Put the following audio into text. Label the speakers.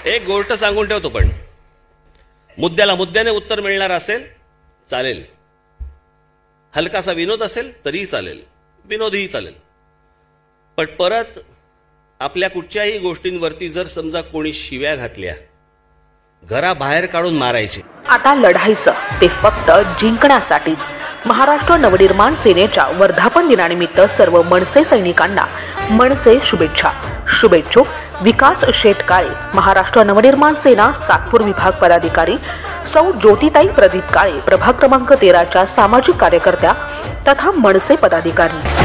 Speaker 1: एक गोष्ट सांगून ठेवतो, पण मुद्द्याला मुद्द्याने उत्तर मिळणार असेल चालेल, हलकासा विनोद असेल तरीही चालेल, विनोदही चालेल, पण परत आपल्या कुठच्याही गोष्टींवरती जर समजा कोणी शिव्या घातल्या, घराबाहेर काढून मारायचे.
Speaker 2: आता लढायचं ते फक्त जिंकण्यासाठीच. महाराष्ट्र नवनिर्माण सेनेच्या वर्धापन दिनानिमित्त सर्व मनसे सैनिकांना मनसे शुभेच्छा. शुभेच्छुक विकास शेटकाळे, महाराष्ट्र नवनिर्माण सेना सातपूर विभाग पदाधिकारी, सौ ज्योतिताई प्रदीप काळे, प्रभाग क्रमांक 13च्या सामाजिक कार्यकर्त्या तथा मनसे पदाधिकारी.